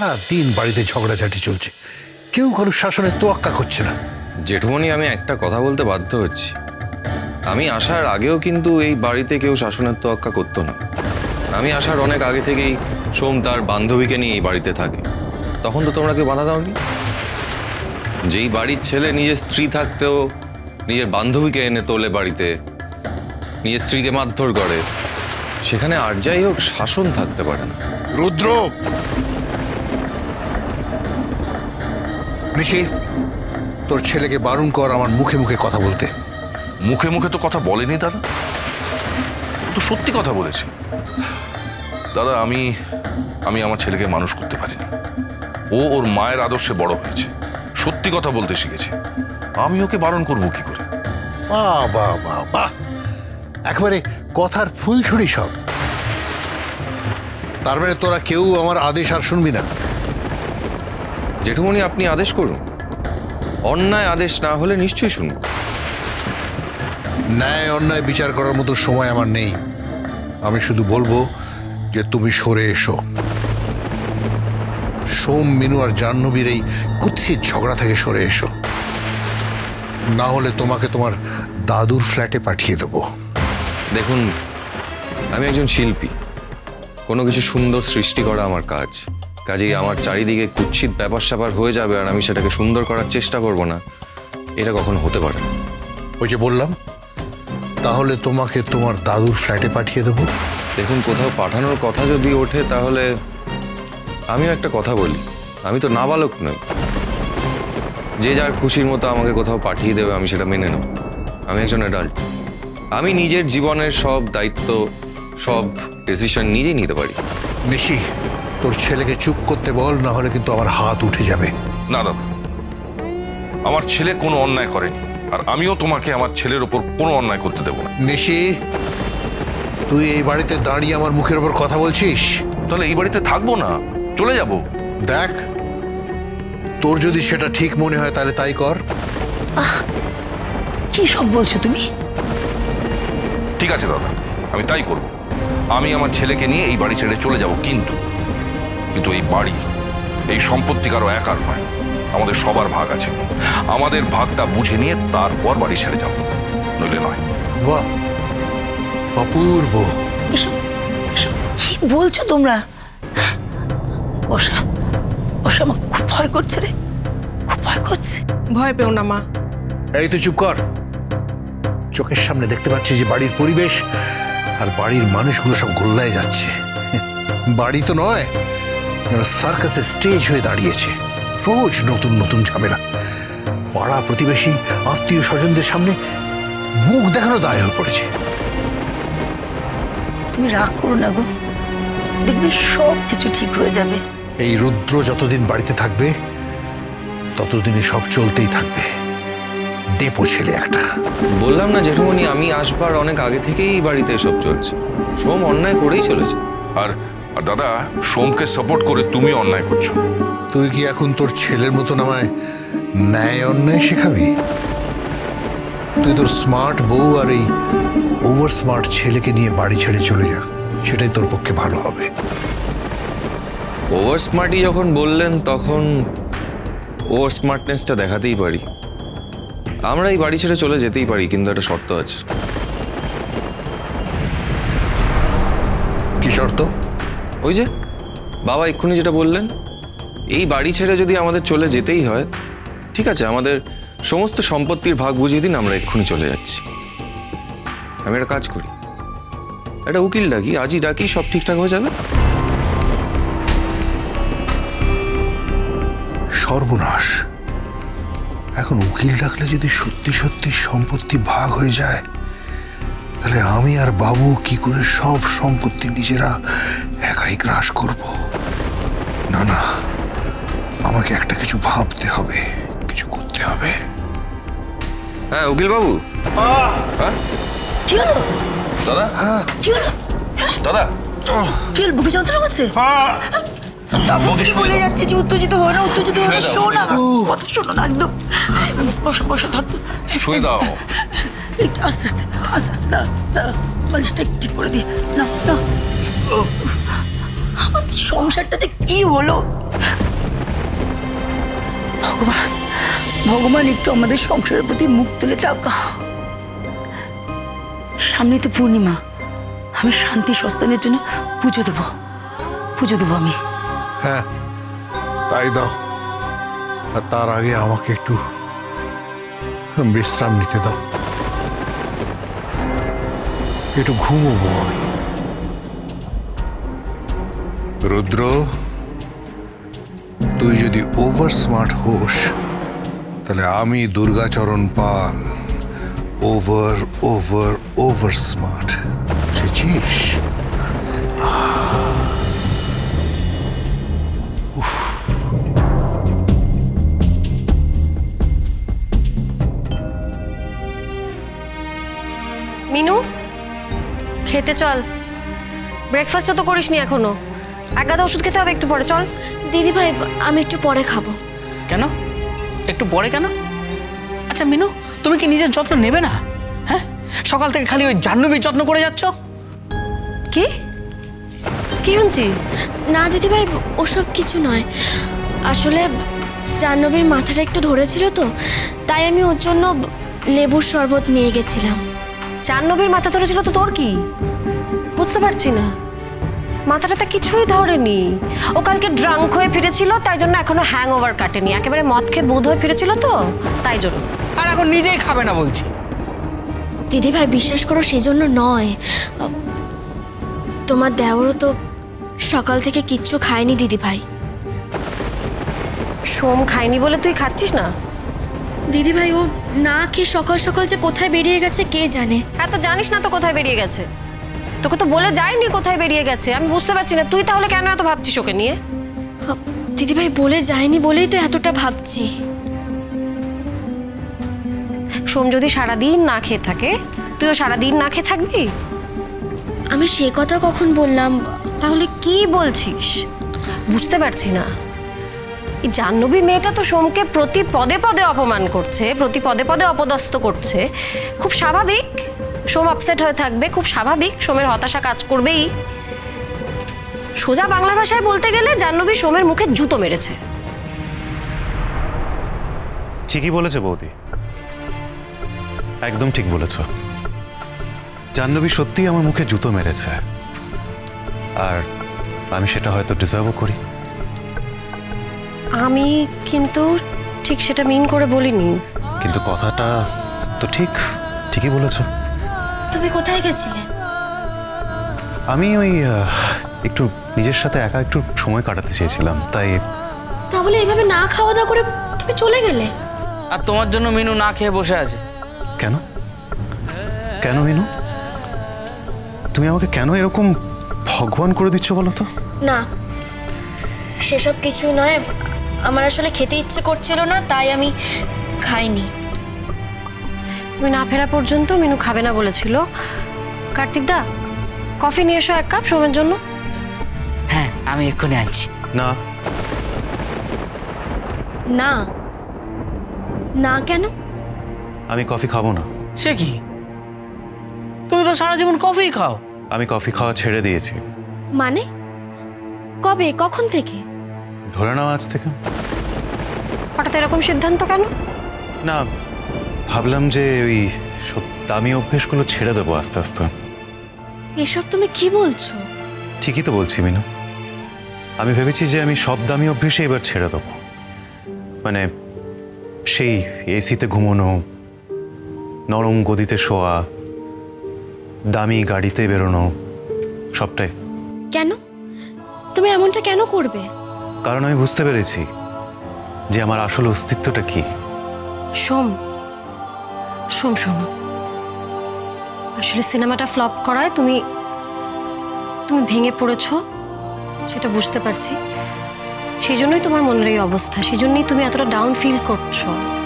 দিন বাড়িতে ঝগড়াঝাটি চলছে, কেউ কারোর শাসনের তোয়াক্কা করছে না। জেঠুমনি, আমি একটা কথা বলতে বাধ্য হচ্ছি। আমি আসার আগেও কিন্তু এই বাড়িতে কেউ শাসনের তোয়াক্কা করতো না। আমি আসার অনেক আগে থেকেই সোম তার বান্ধবীকে নিয়ে এই বাড়িতে থাকে, তখন তো তোমরা কেউ বাধা দাওনি। যেই বাড়ির ছেলে নিজের স্ত্রী থাকতেও নিজের বান্ধবীকে এনে তোলে বাড়িতে, নিজের স্ত্রীকে মারধর করে, সেখানে আর যাই হোক শাসন থাকতে পারে না। রুদ্র, নিশি, তোর ছেলেকে বারণ কর আমার মুখে মুখে কথা বলতে। মুখে মুখে তো কথা বলেনি দাদা, ও তো সত্যি কথা বলেছে। দাদা, আমি আমার ছেলেকে মানুষ করতে পারিনি। ও ওর মায়ের আদর্শে বড় হয়েছে, সত্যি কথা বলতে শিখেছে। আমি ওকে বারণ করবো কি করে? বাহ বাহ বাহ বাহ, একেবারে কথার ফুলছড়ি সব। তার মানে তোরা কেউ আমার আদেশ আর শুনবি না? জেঠুমনি, আপনি আদেশ করুন, অন্যায় আদেশ না হলে নিশ্চয়ই শুনব। ন্যায় অন্যায় বিচার করার মতো সময় আমার নেই। আমি শুধু বলবো যে তুমি সরে এসো। সোম, মিনু আর জাহ্নবীর এই কুৎসিত ঝগড়া থেকে সরে এসো, না হলে তোমাকে তোমার দাদুর ফ্ল্যাটে পাঠিয়ে দেবো। দেখুন, আমি একজন শিল্পী, কোনো কিছু সুন্দর সৃষ্টি করা আমার কাজ। কাজেই আমার চারিদিকে কুৎসিত ব্যাপার স্যাপার হয়ে যাবে আর আমি সেটাকে সুন্দর করার চেষ্টা করব না, এটা কখনো হতে পারে না। ওই যে বললাম, তাহলে তোমাকে তোমার দাদুর ফ্ল্যাটে পাঠিয়ে দেবো। দেখুন, কোথাও পাঠানোর কথা যদি ওঠে তাহলে আমিও একটা কথা বলি, আমি তো নাবালক নই। যে যার খুশির মতো আমাকে কোথাও পাঠিয়ে দেবে, আমি সেটা মেনে নেব। আমি একজন অ্যাডাল্ট, আমি নিজের জীবনের সব দায়িত্ব, সব ডিসিশন নিজেই নিতে পারি। নিশি, তোর ছেলেকে চুপ করতে বল, না হলে কিন্তু আমার হাত উঠে যাবে। না দাদা, আমার ছেলে কোনো অন্যায় করেনি, আর আমিও তোমাকে আমার ছেলের ওপর কোনো অন্যায় করতে দেবো না। নিশি, তুই এই বাড়িতে দাঁড়িয়ে আমার মুখের ওপর কথা বলছিস? তাহলে এই বাড়িতে থাকবো না, চলে যাব। দেখ, তোর যদি সেটা ঠিক মনে হয় তাহলে তাই কর। কি সব বলছো তুমি? ঠিক আছে দাদা, আমি তাই করব। আমি আমার ছেলেকে নিয়ে এই বাড়ি ছেড়ে চলে যাব, কিন্তু এই বাড়ি, এই সম্পত্তি কারো একার নয়, আমাদের সবার ভাগ আছে। আমাদের ভাগটা বুঝে নিয়ে তারপর বাড়ি ছেড়ে যাব, নইলে নয়। বাহ, অপূর্ব। কি বলছো তোমরা? বসা বসা, আমার খুব ভয় করছে রে, খুব ভয় করছে। ভয় পেও না মা। এই তুই চুপ কর। চোখের সামনে দেখতে পাচ্ছি যে বাড়ির পরিবেশ আর বাড়ির মানুষগুলো সব গোল্লায় যাচ্ছে। বাড়ি তো নয়, সার্কাসের স্টেজ হয়ে দাঁড়িয়েছে। রোজ নতুন নতুন ঝামেলা, পাড়া প্রতিবেশী আত্মীয় স্বজনদের সামনে মুখ দেখানো দায় হয়ে পড়েছে। তুমি রাগ করো না গো, দেখবে সব কিছু ঠিক হয়ে যাবে। এই রুদ্র যতদিন বাড়িতে থাকবে ততদিনই সব চলতেই থাকবে। ডেপো ছেলে একটা। বললাম না জেঠুমনি, আমি আসবার অনেক আগে থেকেই বাড়িতে এসব চলছে। সোম অন্যায় করেই চলেছে। আর দাদা, সোমকে সাপোর্ট করে তুমি অন্যায় করছো। তুই কি এখন তোর ছেলের মতো আমায় ন্যায় অন্যায় শেখাবি? তুই তোর স্মার্ট বউ আর এই ওভার স্মার্ট ছেলেকে নিয়ে বাড়ি ছেড়ে চলে যা, সেটাই তোর পক্ষে ভালো হবে। ওভার স্মার্টই যখন বললেন, তখন ওভার স্মার্টনেসটা দেখাতেই পারি। আমরা এই বাড়ি ছেড়ে চলে যেতেই পারি, কিন্তু একটা শর্ত আছে। কি শর্ত? ওই যে বাবা এক্ষুনি যেটা বললেন, এই বাড়ি ছেড়ে যদি আমাদের চলে যেতেই হয়, ঠিক আছে, আমাদের সমস্ত সম্পত্তির ভাগ বুঝিয়ে দিন, আমরা এক্ষুনি চলে যাচ্ছি। আমি একটা কাজ করি, একটা উকিল ডাকি, আজই ডাকি, সব ঠিকঠাক হয়ে যাবে। সর্বনাশ, এখন উকিল ডাকলে যদি সত্যি সত্যি সম্পত্তি ভাগ হয়ে যায়, তাহলে আমি আর বাবু কি করে সব সম্পত্তি নিজেরা একাই গ্রাস করব? না না, আমাকে একটা কিছু ভাবতে হবে, কিছু করতে হবে। হ্যাঁ উকিল বাবু। হ্যাঁ কি হলো দাদা? কি হলো দাদা, কি হলো? বুকে যন্ত্রণা করছে? কি বলে যাচ্ছে যে উত্তেজিত হয় না, উত্তেজিত হয় না, শোনো না, কথা শোনো না একদম। বসো বসো, থাকতো শুয়ে দাও। আস্তে আস্তে আস্তে আস্তে, দাঁড়া দাঁড়া, বালিশটা ঠিক করে দিয়ে না না। আমার সংসারটা যে কি হলো। ভগবান ভগবান একটু আমাদের সংসারের প্রতি মুখ তুলে টাকা। সামনে তো পূর্ণিমা, আমি শান্তি সস্তানের জন্য পুজো দেবো আমি। হ্যাঁ তাই দাও, আর তার আগে আমাকে একটু বিশ্রাম নিতে দাও, একটু ঘুমোবো আমি। রুদ্র, তুই যদি ওভার স্মার্ট হোস তাহলে আমি Durgacharan Pal over over over smart, বুঝেছিস? মিনু, খেতে চল। ব্রেকফাস্টও তো করিসনি এখনো। এক গাদা ওষুধ খেতে হবে একটু পরে, চল। দিদি ভাই আমি একটু পরে খাবো। কেন একটু পরে কেন? আচ্ছা মিনু, তুমি কি নিজের যত্ন নেবে না? হ্যাঁ, সকাল থেকে খালি ওই জাহ্নবীর যত্ন করে যাচ্ছ। কি কি শুনছি? না দিদি ভাই, ওসব কিছু নয়। আসলে জাহ্নবীর মাথাটা একটু ধরেছিল তো, তাই আমি ওর জন্য লেবুর শরবত নিয়ে গেছিলাম। জাহ্নবীর মাথা ধরেছিল তো তোর কি? বুঝতে পারছি না। মাথাটাতে কিছুই ধরেনি। ও কালকে ড্রাঙ্ক হয়ে ফিরেছিল, তাই জন্য এখনো হ্যাং ওভার কাটেনি। একেবারে মদ খেয়ে বুধ হয়ে ফিরেছিল তো, তাই জন্য। আর এখন নিজেই খাবে না বলছি। দিদি ভাই বিশ্বাস করো, সেই জন্য নয়। তোমার দেওরও তো সকাল থেকে কিচ্ছু খায়নি দিদি ভাই। সোম খায়নি বলে তুই খাচ্ছিস না? দিদি ভাই ও না খেয়ে সকাল সকাল যে কোথায় বেরিয়ে গেছে কে জানে। হ্যাঁ, তো জানিস না তো কোথায় বেরিয়ে গেছে? তোকে তো বলে যায়নি কোথায় বেরিয়ে গেছে। আমি বুঝতে পারছি না তুই তাহলে কেন এত ভাবছিস ওকে নিয়ে। দিদি ভাই বলে যায়নি বলেই তো এতটা ভাবছি। সোম যদি সারাদিন না খেয়ে থাকে, তুইও সারাদিন না খেয়ে থাকবি? আমি সে কথা কখন বললাম? তাহলে কি বলছিস বুঝতে পারছি না। এই জাহ্নবী মেয়েটা তো সোমকে প্রতি পদে পদে অপমান করছে, প্রতি পদে পদে অপদস্থ করছে। খুব স্বাভাবিক সোম আপসেট হয়ে থাকবে, খুব স্বাভাবিক সোমের হতাশা কাজ করবেই। সোজা বাংলা ভাষায় বলতে গেলে জাহ্নবী সোমের মুখে জুতো মেরেছে। ঠিকই বলেছে বৌদি, একদম ঠিক বলেছ। জাহ্নবী সত্যিই আমার মুখে জুতো মেরেছে, আর আমি সেটা হয়তো ডিজার্ভও করি। আমি কিন্তু ঠিক সেটা মিন করে বলিনি। কিন্তু কথাটা তো ঠিকই বলেছ। তুমি কোথায় গেছিলে? আমি ওই একটু নিজের সাথে একা একটু সময় কাটাতে চেয়েছিলাম, তাই। তাহলে এইভাবে না খাওয়া দাওয়া করে তুমি চলে গেলে? আর তোমার জন্য মিনু না খেয়ে বসে আছে। কেন কেন মিনু, তুমি আমাকে কেন এরকম ভগবান করে দিচ্ছ বলো তো? না, সেসব কিছুই নয়। আমার আসলে খেতে ইচ্ছে করছিল না, তাই আমি খাইনি। তুমি না ফেরা পর্যন্ত মিনু খাবে না বলেছিল। কার্তিক দা, কফি নিয়ে এসো এক কাপ সোমের জন্য। হ্যাঁ, আমি এক্ষুনি আনছি। না না না কেন? আমি কফি খাবো না। সে কি, তুমি তো সারা জীবন কফি খাও। আমি কফি খাওয়া ছেড়ে দিয়েছি। মানে কবে, কখন থেকে? ধরে নাও আজ থেকে। হঠাৎ এরকম সিদ্ধান্ত কেন? না, ভাবলাম যে ওই সব দামি অভ্যেসগুলো ছেড়ে দেবো আস্তে আস্তে। এসব তুমি কি বলছো? ঠিকই তো বলছি মিনু। আমি ভেবেছি যে আমি সব দামি অভ্যেসে এবার ছেড়ে দেবো। মানে সেই এসিতে ঘুমোনো, নরম গদিতে শোয়া, দামি গাড়িতে বেরোনো, সবটাই। কেন তুমি এমনটা কেন করবে? কারণ আমি বুঝতে পেরেছি যে আমার আসল অস্তিত্বটা কি। সোম শোনো, আসলে সিনেমাটা ফ্লপ করায় তুমি ভেঙে পড়েছো, সেটা বুঝতে পারছি। সেই জন্যই তোমার মনের এই অবস্থা, সেই জন্যই তুমি এতটা ডাউন ফিল করছো।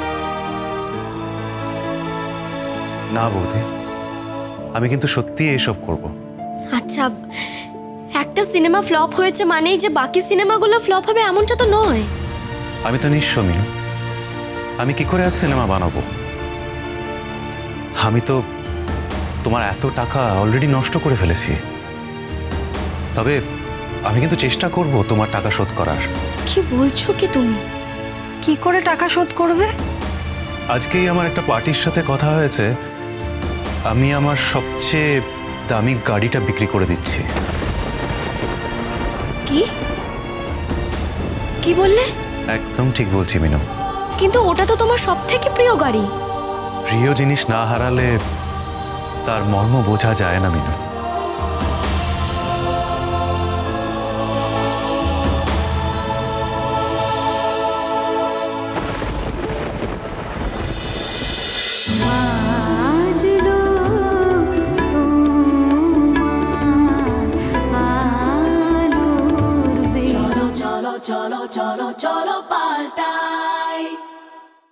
না বৌদি, আমি কিন্তু সত্যি এসব করব। আচ্ছা, একটা সিনেমা ফ্লপ হয়েছে মানেই যে বাকি সিনেমাগুলো ফ্লপ হবে এমনটা তো নয়। আমি তো নিঃস্ব মিনু, আমি কি করে আজ সিনেমা বানাবো? আমি তো তোমার এত টাকা অলরেডি নষ্ট করে ফেলেছি। তবে আমি কিন্তু চেষ্টা করব তোমার টাকা শোধ করার। কি বলছো কি তুমি? কি করে টাকা শোধ করবে? আজকেই আমার একটা পার্টির সাথে কথা হয়েছে, আমি আমার সবচেয়ে দামি গাড়িটা বিক্রি করে দিচ্ছি। কি কি বললে? একদম ঠিক বলছি মিনু। কিন্তু ওটা তো তোমার সবথেকে প্রিয় গাড়ি। প্রিয় জিনিস না হারালে তার মর্ম বোঝা যায় না Minu. cholo, cholo, cholo, cholo, palta.